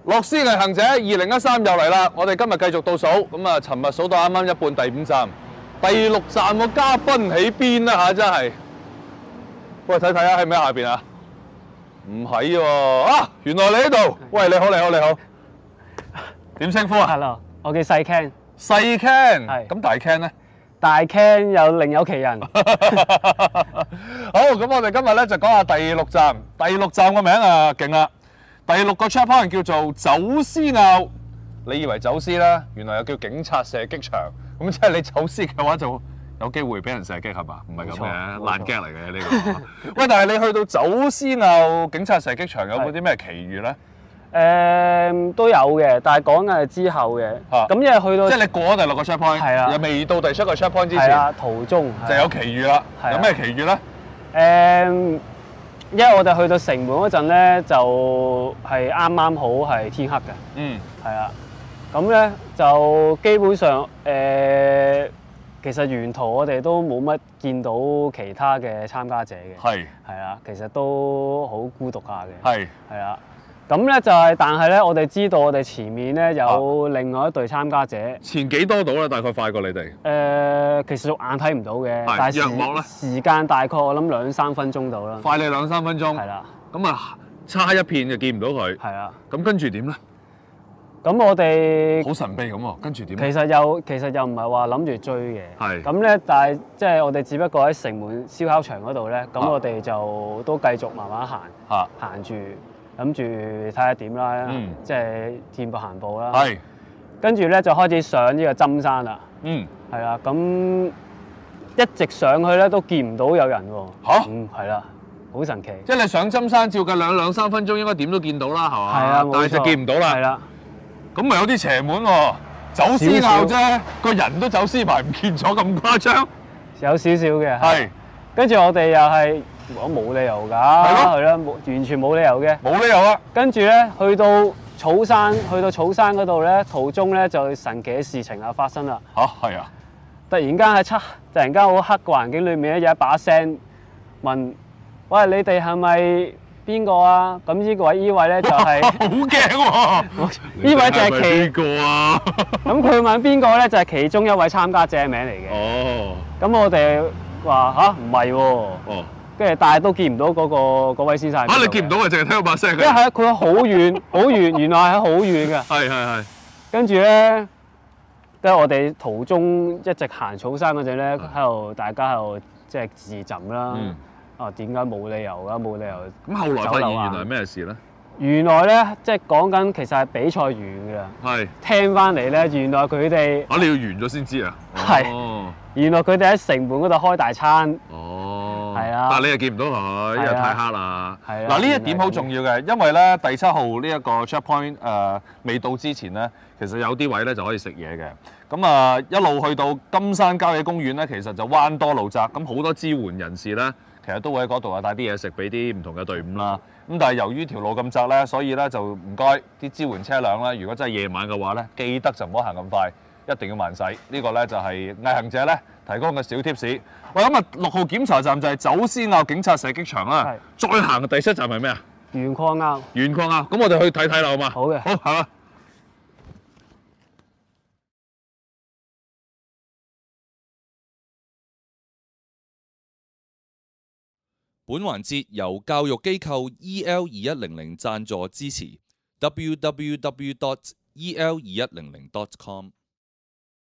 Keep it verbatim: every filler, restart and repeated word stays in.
樂施毅行者二零一三又嚟啦！我哋今日繼續倒數，咁啊，尋日數到啱啱一半第五站，第六站個嘉賓喺邊啊嚇？真係，喂睇睇啊，喺唔喺下邊啊？唔係喎，啊原來你喺度！喂，你好，你好，你好，點稱呼啊 ？Hello， 我叫細 Ken。 細 Ken， 係。 咁大 Ken 咧？ 大 Ken 有另有其人。 好，咁我哋今日咧就講下第六站，第六站個名啊勁啦！第六個 checkpoint 叫做走私坳，你以為走私啦，原來又叫警察射擊場，咁即係你走私嘅話就有機會俾人射擊係嘛？唔係咁嘅，爛 gag 嚟嘅呢個。喂，但係你去到走私坳警察射擊場有冇啲咩奇遇咧？ 誒都有嘅，但係講緊係之後嘅。咁因為去到即係你過咗第六個 checkpoint，係啊，又未到第七個 checkpoint 之前， 係啊，途中就有奇遇啦。有咩奇遇咧？ 誒。因為我哋去到城門嗰陣咧，就係啱啱好係天黑嘅。嗯，係啊。咁咧就基本上誒、呃，其實沿途我哋都冇乜見到其他嘅參加者嘅。係。係啊，其實都好孤獨下嘅。係。係啊。咁咧就係、是，但係咧我哋知道我哋前面咧有另外一隊參加者。前幾多度咧？大概快過你哋？誒、呃，其實肉眼睇唔到嘅，但係時時間大概我諗兩三分鐘到啦。快你兩三分鐘。係啦。咁啊，差一片就見唔到佢。係啊。咁跟住點咧？咁我哋好神秘咁喎，跟住點？其實又其實又唔係話諗住追嘅。係。咁咧，但係即係我哋只不過喺城門燒烤場嗰度咧，咁我哋就都繼續慢慢行。嚇。行住。諗住睇下點啦，嗯、即係見步行步啦。係，跟住咧就開始上呢個針山啦。嗯，係啦，咁一直上去咧都見唔到有人喎。嚇、啊？嗯，係啦，好神奇。即係你上針山照計兩兩三分鐘應該點都見到啦，係嘛？係啊，但係就見唔到啦。係啦，咁咪有啲邪門喎，走私坳啫，個人都走私埋唔見咗咁誇張。有少少嘅。係，跟住我哋又係。我冇理由㗎，係咯，係啦，冇完全冇理由嘅，冇理由啊！跟住咧，去到草山，去到草山嗰度咧，途中咧就神奇嘅事情啊發生啦！嚇，係啊！突然間喺漆，突然間好黑嘅環境裏面咧，有一把聲問：喂，你哋係咪邊個啊？咁呢個位呢位咧就係好驚喎！呢位就係其邊個啊？咁佢問邊個咧，就係其中一位參加者嘅名嚟嘅。哦。咁我哋話吓，唔係喎。哦。跟住，但係都見唔到嗰、嗰個位先生。嚇！你見唔到啊？淨係聽到把聲。因為係佢好遠，好遠，原來係好遠嘅。係係係。跟住咧，跟住我哋途中一直行草山嗰陣咧，喺度大家喺度即係自浸啦。嗯、啊，點解冇理由㗎？冇理由。咁後來發現原來咩事咧？原來咧，即係講緊其實係比賽完㗎啦。係。聽翻嚟咧，原來佢哋啊，你要完咗先知啊？係。哦。原來佢哋喺城門嗰度開大餐。哦。係啊，但係你又見唔到佢，因為太黑啦。係啊。嗱，呢一點好重要嘅，因為咧第七號呢一個 checkpoint 誒未到之前咧，其實有啲位咧就可以食嘢嘅。咁啊一路去到金山郊野公園咧，其實就彎多路窄，咁好多支援人士咧，其實都會喺嗰度啊帶啲嘢食俾啲唔同嘅隊伍啦。咁但係由於條路咁窄咧，所以咧就唔該啲支援車輛咧，如果真係夜晚嘅話咧，記得就唔好行咁快，一定要慢駛。呢個咧就係毅行者咧提供嘅小貼士。喂，咁啊六號檢查站就係走私坳警察射擊場啦。再行嘅第七站係咩啊？鉛礦坳。鉛礦坳，咁我哋去睇睇啦，好嘛？好嘅。好，係嘛？ 本環節由教育機構 E L 二一零零贊助支持 ，w w w dot e l 二一零零 dot com。